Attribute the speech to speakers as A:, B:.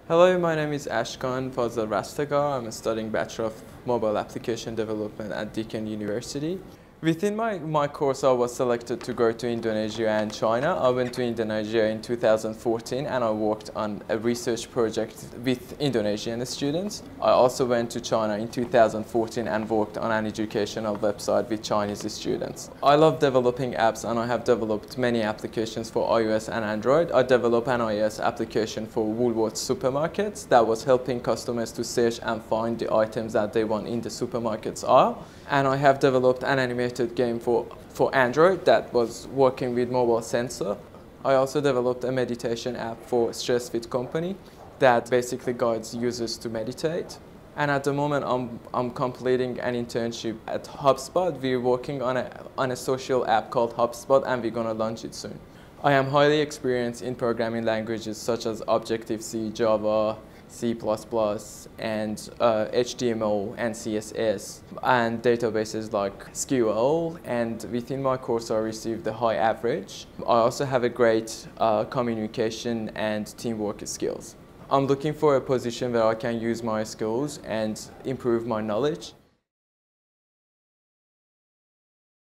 A: Hello, my name is Ashkan Fazal Rastagar. I'm studying Bachelor of Mobile Application Development at Deakin University. Within my course, I was selected to go to Indonesia and China. I went to Indonesia in 2014 and I worked on a research project with Indonesian students. I also went to China in 2014 and worked on an educational website with Chinese students. I love developing apps and I have developed many applications for iOS and Android. I developed an iOS application for Woolworths supermarkets that was helping customers to search and find the items that they want in the supermarkets aisle. And I have developed an animated game for Android that was working with mobile sensor. I also developed a meditation app for Stress Fit Company that basically guides users to meditate. And at the moment, I'm completing an internship at HubSpot. We're working on a social app called HubSpot and we're gonna launch it soon. I am highly experienced in programming languages such as Objective-C, Java, C++, and HTML and CSS, and databases like SQL, and within my course I received a high average. I also have a great communication and teamwork skills. I'm looking for a position where I can use my skills and improve my knowledge.